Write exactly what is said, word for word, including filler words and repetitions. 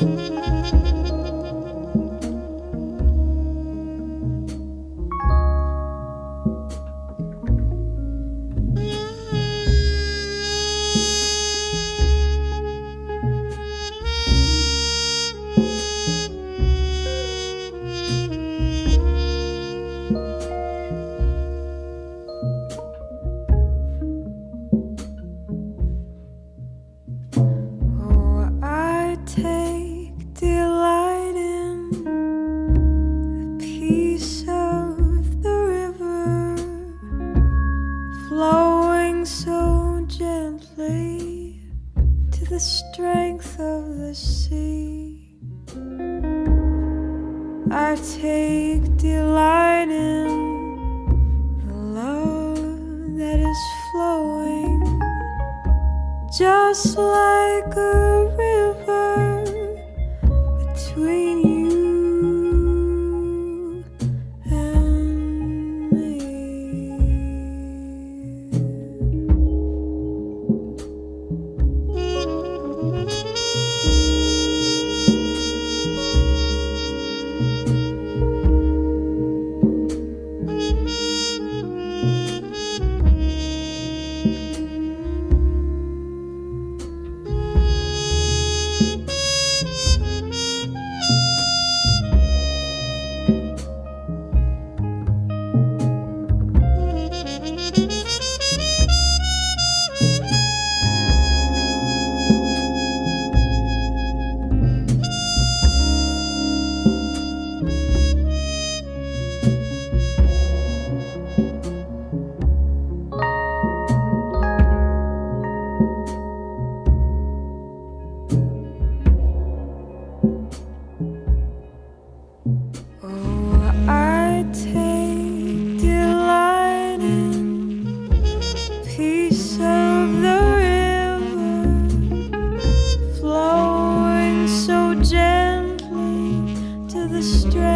Take delight in the peace of the river, flowing so gently to the strength of the sea. I take delight in the love that is flowing just like a river between you and me. Peace of the river, flowing so gently to the strength